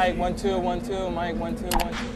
Mic 1 2 1 2. Mic 1 2 1 2.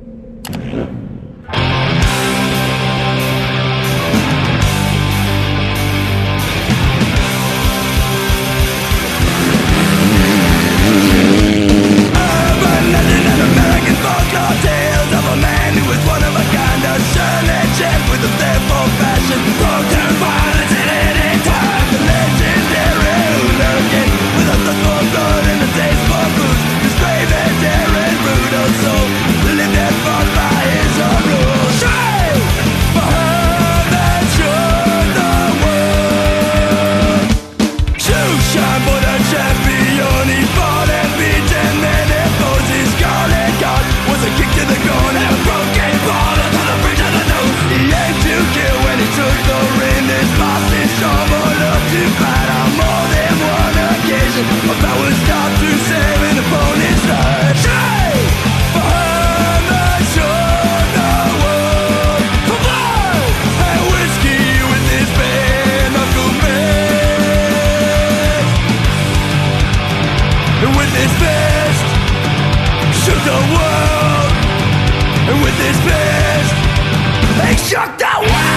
With a fearful passion, broken violence at any time. The legendary hooligan, with a thirst for blood and a taste for booze. His brave and daring, brutal soul, lived and fought by his own rules. Straight for her that should the world. Shoe shine for the champion. He fought and beat and then imposed his scarlet god. Was a kick to the groin and a broken ball to the bridge of the nose. He aimed to kill when he took the ring. His boss is shovel up to fight on more than one occasion. But that was stopped to save an opponent's life. Straight for her that showed the world. For blood and whiskey with his bare knuckle fist. And with his fist shook the world. And with his fist he shook the world.